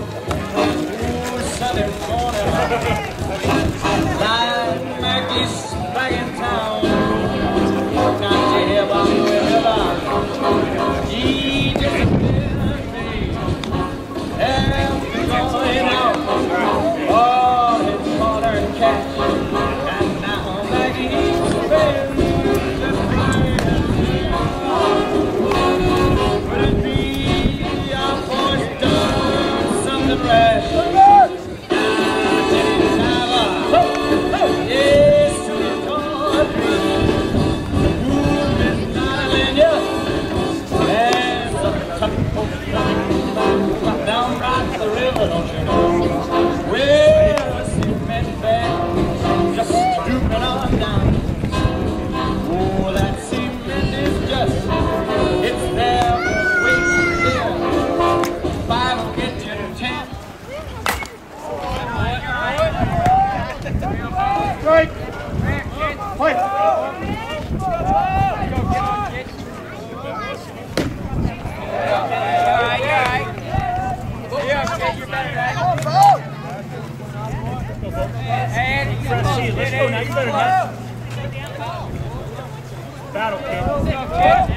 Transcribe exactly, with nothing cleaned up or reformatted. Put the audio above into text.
Sunday morning, Lion Mackey's back in town. Not to hear about wherever he disappeared me. And going out all his hard-earned cash. And now Mackey's paying just like a would it be our boys done something rash? Down right to the river, don't you know? Well, a cement bag just drooping on down. Oh, that cement is just, it's there for waiting there. Five will get you to ten. Right. Play. Let's go now. You better not. Battle, kid.